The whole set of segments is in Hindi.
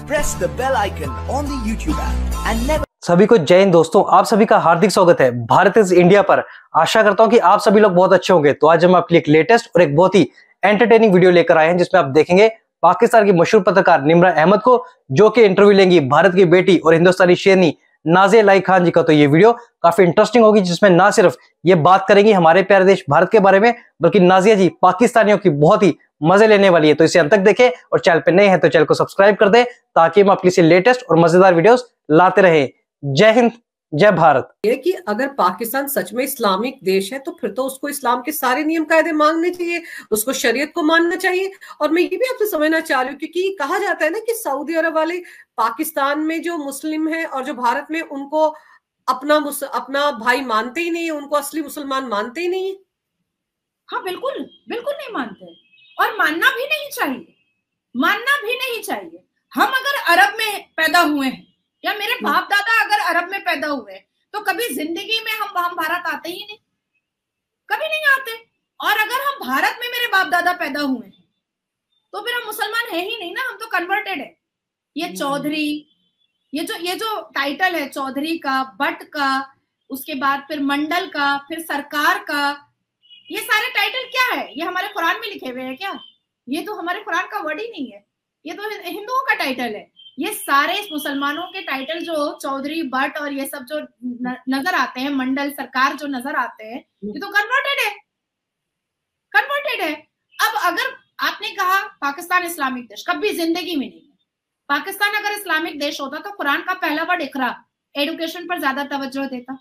press the bell icon on the YouTube app and never. सभी को जय हिंद दोस्तों, आप सभी का हार्दिक स्वागत है भारत इज इंडिया पर। आशा करता हूं कि आप सभी लोग बहुत अच्छे होंगे। तो आज हम आपके लिए एक लेटेस्ट और एक बहुत ही एंटरटेनिंग वीडियो लेकर आए हैं, जिसमें आप देखेंगे पाकिस्तान की मशहूर पत्रकार निम्रा अहमद को, जो कि इंटरव्यू लेंगी भारत की बेटी और हिंदुस्तानी शेरनी नाज़िया इलाही खान जी का। तो ये वीडियो काफी इंटरेस्टिंग होगी, जिसमें ना सिर्फ ये बात करेंगी हमारे प्यारे देश भारत के बारे में, बल्कि नाज़िया जी पाकिस्तानियों की बहुत ही मजे लेने वाली है। तो इसे अंत तक देखें और चैनल पे नए हैं तो चैनल को सब्सक्राइब कर दें, ताकि हम आपके लिए लेटेस्ट और मजेदार वीडियोस लाते रहें। जय हिंद, जय भारत। ये कि अगर पाकिस्तान सच में इस्लामिक देश है तो फिर तो उसको इस्लाम के सारे नियम कायदे मानने चाहिए, उसको शरीयत को मानना चाहिए। और मैं ये भी आपसे समझना चाह रही हूँ, क्योंकि कहा जाता है ना कि सऊदी अरब वाले पाकिस्तान में जो मुस्लिम है और जो भारत में, उनको अपना भाई मानते ही नहीं है, उनको असली मुसलमान मानते ही नहीं है। हाँ, बिल्कुल बिल्कुल नहीं मानते और मानना भी नहीं चाहिए, मानना भी नहीं चाहिए। हम अगर अरब में पैदा हुए हैं या मेरे बाप दादा अगर अरब में पैदा हुए तो कभी जिंदगी में हम भारत आते ही नहीं, कभी नहीं आते। और अगर हम भारत में मेरे बाप दादा पैदा हुए हैं तो फिर हम मुसलमान है ही नहीं ना, हम तो कन्वर्टेड है। ये चौधरी, ये जो टाइटल है चौधरी का, बट का, उसके बाद फिर मंडल का, फिर सरकार का, ये सारे टाइटल क्या है? ये हमारे कुरान में लिखे हुए हैं क्या? ये तो हमारे कुरान का वर्ड ही नहीं है, ये तो हिंदुओं का टाइटल है। ये सारे मुसलमानों के टाइटल जो चौधरी, बट और ये सब जो नजर आते हैं, मंडल, सरकार जो नजर आते हैं, ये तो कन्वर्टेड है, कन्वर्टेड है। अब अगर आपने कहा पाकिस्तान इस्लामिक देश, कभी जिंदगी में नहीं है। पाकिस्तान अगर इस्लामिक देश होता तो कुरान का पहला वर्ड इकरा, एडुकेशन पर ज्यादा तवज्जो देता।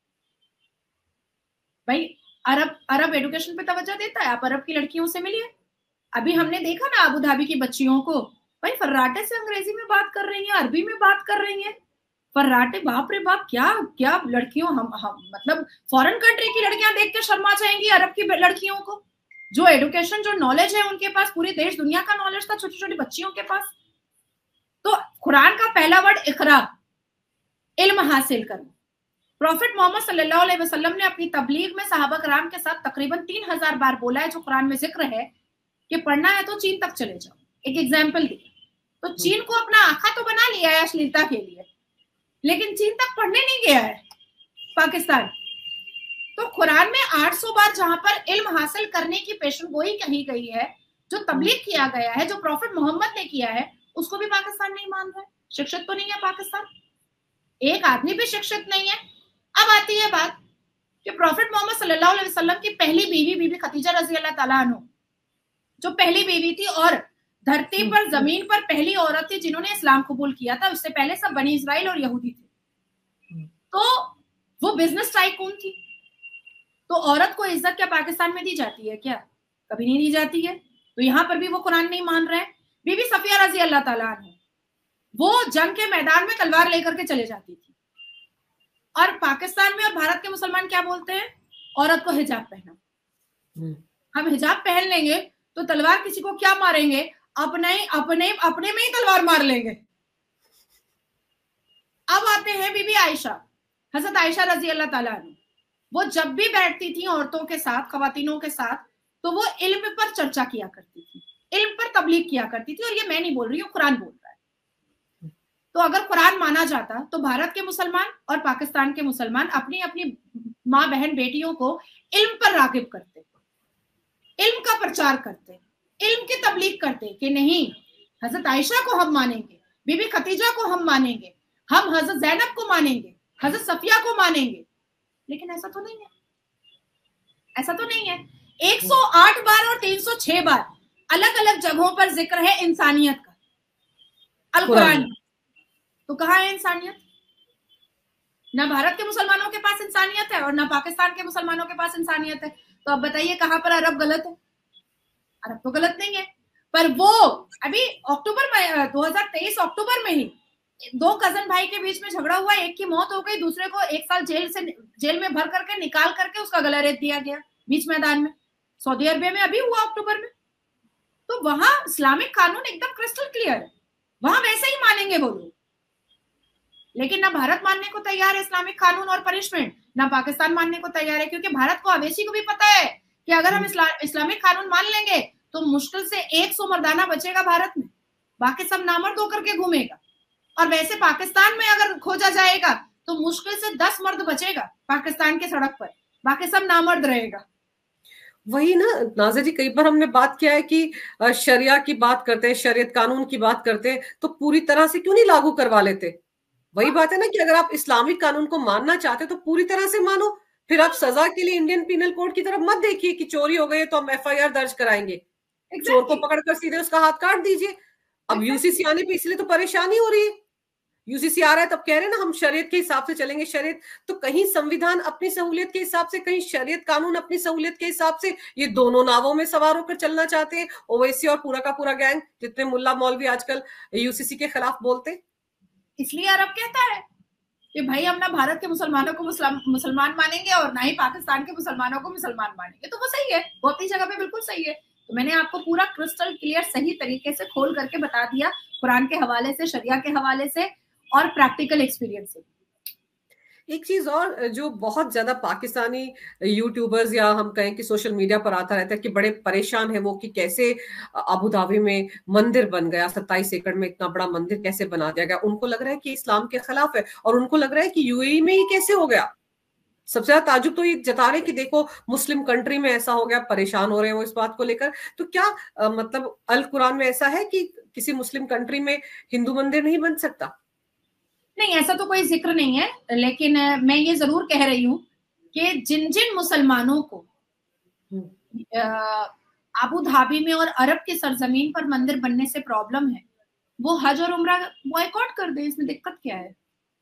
भाई अरब एडुकेशन पे तवज्जो देता है। आप अरब की लड़कियों से मिलिए। अभी हमने देखा ना अबू धाबी की बच्चियों को, भाई फर्राटे से अंग्रेजी में बात कर रही हैं, अरबी में बात कर रही हैं। फर्राटे, बाप रे बाप, क्या क्या लड़कियों। हम मतलब फॉरेन कंट्री की लड़कियां देख के शर्मा जाएंगी अरब की लड़कियों को। जो एडुकेशन, जो नॉलेज है उनके पास, पूरी देश दुनिया का नॉलेज था छोटी छोटी बच्चियों के पास। तो कुरान का पहला वर्ड इकरा, इल्म हासिल करना। प्रॉफिट मोहम्मद सल्लल्लाहु अलैहि वसल्लम ने अपनी तबलीग में सहाबा कराम के साथ तकरीबन 3000 बार बोला है, जो कुरान में जिक्र है कि पढ़ना है तो चीन तक चले जाओ। एक एग्जाम्पल दिया तो चीन को अपना आका तो बना लिया है अश्लीलता के लिए, लेकिन चीन तक पढ़ने नहीं गया है पाकिस्तान। तो कुरान में 800 बार जहां पर इल्म हासिल करने की पेशनगोई कही गई है, जो तबलीग किया गया है, जो प्रॉफिट मोहम्मद ने किया है, उसको भी पाकिस्तान नहीं मान रहा है। शिक्षित तो नहीं है पाकिस्तान, एक आदमी भी शिक्षित नहीं है। अब आती है बात कि प्रॉफिट मोहम्मद सल्लल्लाहु अलैहि वसल्लम की पहली बीवी खदीजा रजी अल्लाह ताला अन्हा, जो पहली बीवी थी और धरती पर, जमीन पर पहली औरत थी जिन्होंने इस्लाम कबूल किया था। उससे पहले सब बनी इजराइल और यहूदी थे। तो वो बिजनेस टाइकून थी। तो औरत को इज्जत क्या पाकिस्तान में दी जाती है? क्या कभी नहीं दी जाती है। तो यहाँ पर भी वो कुरान नहीं मान रहे हैं। बीबी सफिया रजी अल्लाह ताला अन्हा, वो जंग के मैदान में तलवार लेकर के चले जाती थी। और पाकिस्तान में और भारत के मुसलमान क्या बोलते हैं? औरत को हिजाब पहना। हम हिजाब पहन लेंगे तो तलवार किसी को क्या मारेंगे? अपने में ही तलवार मार लेंगे। अब आते हैं बीबी आयशा, हजरत आयशा रजी अल्लाह ताला अन्हा। वो जब भी बैठती थी औरतों के साथ, खवातीनों के साथ, तो वो इल्म पर चर्चा किया करती थी, इल्म पर तबलीग किया करती थी। और ये मैं नहीं बोल रही हूँ, कुरान बोल रहा है। तो अगर कुरान माना जाता तो भारत के मुसलमान और पाकिस्तान के मुसलमान अपनी अपनी माँ बहन बेटियों को इल्म पर रागिब करते, इल्म का प्रचार करते, इल्म की तबलीग करते कि नहीं, हजरत आयशा को हम मानेंगे, बीबी खतीजा को हम मानेंगे, हम हजरत जैनब को मानेंगे, हजरत सफिया को मानेंगे। लेकिन ऐसा तो नहीं है, ऐसा तो नहीं है। 108 बार और 306 बार अलग अलग जगहों पर जिक्र है इंसानियत का अल कुरान। तो कहाँ है इंसानियत? ना भारत के मुसलमानों के पास इंसानियत है और ना पाकिस्तान के मुसलमानों के पास इंसानियत है। तो अब बताइए कहाँ पर अरब गलत है? अरब तो गलत नहीं है। पर वो अभी अक्टूबर में, 2023 अक्टूबर में ही 2 कजन भाई के बीच में झगड़ा हुआ, एक की मौत हो गई, दूसरे को 1 साल जेल में भर करके निकाल करके उसका गला रेत दिया गया बीच मैदान में। सऊदी अरबिया में अभी हुआ अक्टूबर में। तो वहां इस्लामिक कानून एकदम क्रिस्टल क्लियर है, वहां वैसे ही मानेंगे वो लोग। लेकिन ना भारत मानने को तैयार है इस्लामिक कानून और पनिशमेंट, ना पाकिस्तान मानने को तैयार है। क्योंकि भारत को, अवेशी को भी पता है कि अगर हम इस्लामिक कानून मान लेंगे तो मुश्किल से 100 मर्दाना बचेगा भारत में। बाकी सब नामर्द होकर के घूमेगा। और वैसे पाकिस्तान में अगर खोजा जाएगा तो मुश्किल से 10 मर्द बचेगा पाकिस्तान के सड़क पर, बाकी सब नामर्द रहेगा। वही ना नाज़ा जी, कई बार हमने बात किया है कि शरिया की बात करते हैं, शरीयत कानून की बात करते हैं, तो पूरी तरह से क्यों नहीं लागू करवा लेते? वही बात है ना कि अगर आप इस्लामिक कानून को मानना चाहते तो पूरी तरह से मानो, फिर आप सजा के लिए इंडियन पीनल कोड की तरफ मत देखिए कि चोरी हो गई है तो हम FIR दर्ज कराएंगे। चोर को पकड़कर सीधे उसका हाथ काट दीजिए। अब UCC आने पे इसलिए तो परेशानी हो रही है। UCC आ रहा है तब कह रहे हैं ना हम शरीयत के हिसाब से चलेंगे। शरीयत तो कहीं संविधान अपनी सहूलियत के हिसाब से, कहीं शरीयत कानून अपनी सहूलियत के हिसाब से, ये दोनों नावों में सवार होकर चलना चाहते हैं। ओवैसी और पूरा का पूरा गैंग, जितने मुल्ला मौलवी आजकल UCC के खिलाफ बोलते हैं। इसलिए अरब कहता है कि भाई हम ना भारत के मुसलमानों को मुसलमान मानेंगे और ना ही पाकिस्तान के मुसलमानों को मुसलमान मानेंगे। तो वो सही है, वो अपनी जगह पे बिल्कुल सही है। तो मैंने आपको पूरा क्रिस्टल क्लियर सही तरीके से खोल करके बता दिया, कुरान के हवाले से, शरिया के हवाले से और प्रैक्टिकल एक्सपीरियंस से। एक चीज और जो बहुत ज्यादा पाकिस्तानी यूट्यूबर्स या हम कहें कि सोशल मीडिया पर आता रहता है कि बड़े परेशान है वो कि कैसे अबू धाबी में मंदिर बन गया, 27 एकड़ में इतना बड़ा मंदिर कैसे बना दिया गया। उनको लग रहा है कि इस्लाम के खिलाफ है और उनको लग रहा है कि UAE में ही कैसे हो गया। सबसे ज्यादा ताजुब तो ये जता रहे हैं कि देखो मुस्लिम कंट्री में ऐसा हो गया, परेशान हो रहे हैं वो इस बात को लेकर। तो क्या मतलब अल कुरान में ऐसा है कि किसी मुस्लिम कंट्री में हिंदू मंदिर नहीं बन सकता? नहीं, ऐसा तो कोई जिक्र नहीं है, लेकिन मैं ये जरूर कह रही हूँ कि जिन जिन मुसलमानों को अबू धाबी में और अरब की सरजमीन पर मंदिर बनने से प्रॉब्लम है, वो हज और उम्रा बॉयकॉट कर दे। इसमें दिक्कत क्या है?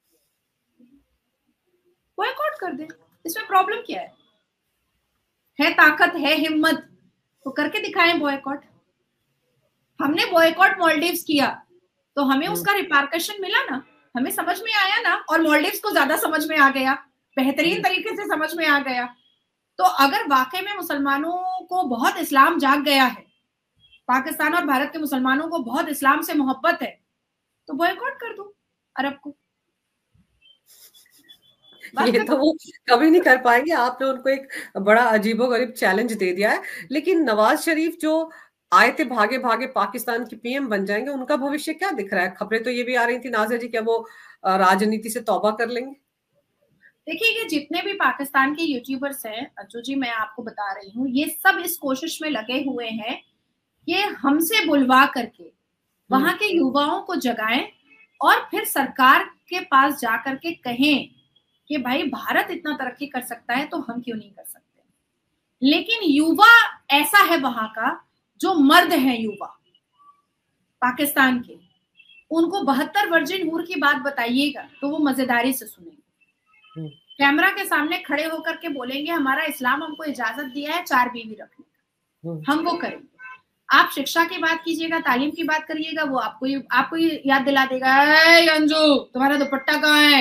बॉयकॉट कर दे, इसमें प्रॉब्लम क्या है? ताकत है, हिम्मत तो करके दिखाएं बॉयकॉट। हमने बॉयकॉट मालदीव्स किया तो हमें उसका रिपार्कशन मिला ना, हमें समझ में आया ना, और मालदीव्स को ज्यादा समझ में आ गया, बेहतरीन तरीके से समझ में आ गया। तो अगर वाकई में मुसलमानों को बहुत इस्लाम जाग गया है, पाकिस्तान और भारत के मुसलमानों को बहुत इस्लाम से मोहब्बत है, तो बॉयकॉट कर दो अरब को। ये तो वो कभी नहीं कर पाएंगे। आपने उनको एक बड़ा अजीबोगरीब चैलेंज दे दिया है। लेकिन नवाज शरीफ जो आए थे भागे भागे पाकिस्तान की PM बन जाएंगे, उनका भविष्य क्या दिख रहा है? खबरें तो ये भी आ रही थी नाज़िया जी, क्या वो राजनीति से तौबा कर लेंगे? देखिए, ये जितने भी पाकिस्तान के यूट्यूबर्स हैं अज्जू जी, मैं आपको बता रही हूँ, ये सब इस कोशिश में लगे हुए हैं कि हमसे बुलवा करके वहां के युवाओं को जगाएं और फिर सरकार के पास जा करके कहें कि भाई भारत इतना तरक्की कर सकता है तो हम क्यों नहीं कर सकते। लेकिन युवा ऐसा है वहां का, जो मर्द है युवा पाकिस्तान के, उनको 72 वर्जिन हूर की बात बताइएगा तो वो मजेदारी से सुनेंगे, कैमरा के सामने खड़े होकर के बोलेंगे हमारा इस्लाम हमको इजाजत दिया है 4 बीवी रखने का, हम वो करेंगे। आप शिक्षा की बात कीजिएगा, तालीम की बात करिएगा, वो आपको याद दिला देगा, अंजू तुम्हारा दुपट्टा कहाँ है।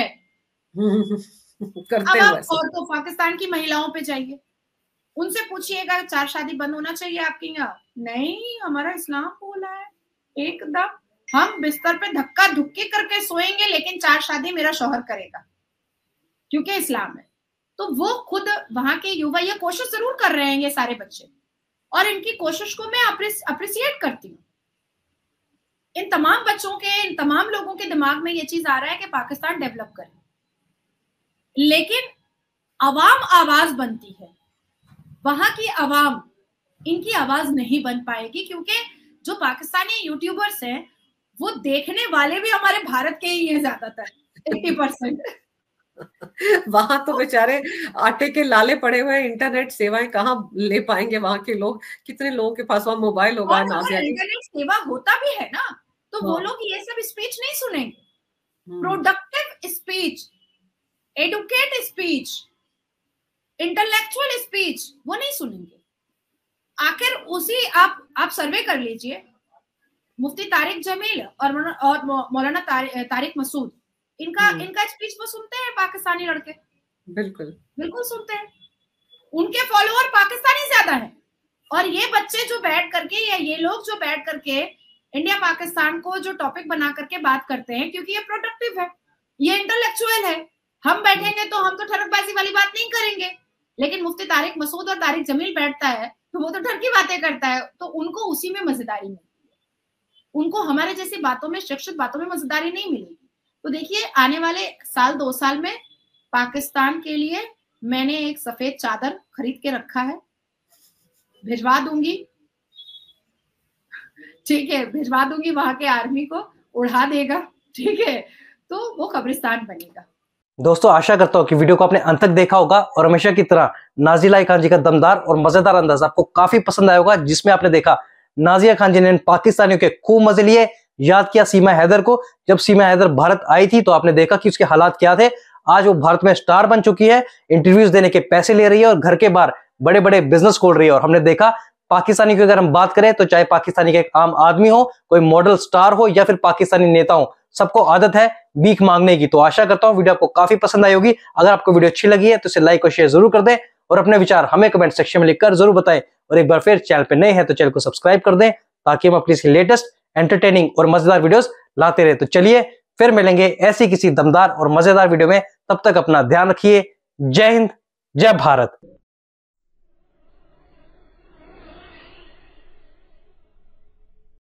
करते अब आप और तो पाकिस्तान की महिलाओं पे जाइए, उनसे पूछिएगा 4 शादी बंद होना चाहिए आपके यहाँ? नहीं, हमारा इस्लाम बोला है एकदम, हम बिस्तर पे धक्का धुक्की करके सोएंगे लेकिन 4 शादी मेरा शौहर करेगा क्योंकि इस्लाम है। तो वो खुद वहां के युवा ये कोशिश जरूर कर रहे हैं, ये सारे बच्चे, और इनकी कोशिश को मैं अप्रिसिएट करती हूँ। इन तमाम बच्चों के, इन तमाम लोगों के दिमाग में ये चीज आ रहा है कि पाकिस्तान डेवलप करे, लेकिन अवाम आवाज बनती है, वहां की अवाम इनकी आवाज नहीं बन पाएगी, क्योंकि जो पाकिस्तानी यूट्यूबर्स हैं वो देखने वाले भी हमारे भारत के ही हैं ज्यादातर, 80%। वहां तो बेचारे आटे के लाले पड़े हुए, इंटरनेट सेवाएं कहाँ ले पाएंगे वहां के लोग? कितने लोगों के पास वहां मोबाइल होगा? इंटरनेट सेवा होता भी है ना, तो वो लोग ये सब स्पीच नहीं सुनेंगे। Productive speech, educate speech, intellectual speech वो नहीं सुनेंगे। आखिर उसी आप सर्वे कर लीजिए, मुफ्ती तारिक जमील और मौलाना तारिक मसूद, इनका स्पीच वो सुनते हैं पाकिस्तानी लड़के? बिल्कुल सुनते हैं। उनके फॉलोअर पाकिस्तानी ज्यादा है, और ये बच्चे जो बैठ करके या ये लोग जो बैठ करके इंडिया पाकिस्तान को जो टॉपिक बना करके बात करते हैं, क्योंकि ये प्रोडक्टिव है, ये इंटेलेक्चुअल है। हम बैठेंगे तो हम तो ठरकबाजी वाली बात नहीं करेंगे, लेकिन मुफ्ती तारिक मसूद और तारिक जमील बैठता है तो वो तो ठर की बातें करता है, तो उनको उसी में मजेदारी मिलती है, उनको हमारे जैसी बातों में, शिक्षित बातों में मजेदारी नहीं मिलेगी। तो देखिए आने वाले साल 2 साल में पाकिस्तान के लिए मैंने एक सफेद चादर खरीद के रखा है, भिजवा दूंगी, ठीक है, भिजवा दूंगी, वहां के आर्मी को उड़ा देगा, ठीक है, तो वो कब्रिस्तान बनेगा। दोस्तों आशा करता हूँ कि वीडियो को आपने अंत तक देखा होगा और हमेशा की तरह नाजिया खान जी का दमदार और मजेदार अंदाज आपको काफी पसंद आया होगा, जिसमें आपने देखा नाजिया खान जी ने पाकिस्तानियों के खूब मजे लिए, याद किया सीमा हैदर को। जब सीमा हैदर भारत आई थी तो आपने देखा कि उसके हालात क्या थे। आज वो भारत में स्टार बन चुकी है, इंटरव्यूज देने के पैसे ले रही है और घर के बाहर बड़े बड़े बिजनेस खोल रही है। और हमने देखा पाकिस्तानी की अगर हम बात करें तो चाहे पाकिस्तानी का एक आम आदमी हो, कोई मॉडल स्टार हो या फिर पाकिस्तानी नेता हो, सबको आदत है भीख मांगने की। तो आशा करता हूं वीडियो आपको काफी पसंद आई होगी। अगर आपको वीडियो अच्छी लगी है तो इसे लाइक और शेयर जरूर कर दें और अपने विचार हमें कमेंट सेक्शन में लिखकर जरूर बताएं। और एक बार फिर चैनल पे नए हैं तो चैनल को सब्सक्राइब कर दें ताकि हम अपनी इसकी लेटेस्ट एंटरटेनिंग और मजेदार वीडियोस लाते रहे। तो चलिए फिर मिलेंगे ऐसी किसी दमदार और मजेदार वीडियो में, तब तक अपना ध्यान रखिए। जय हिंद, जय भारत।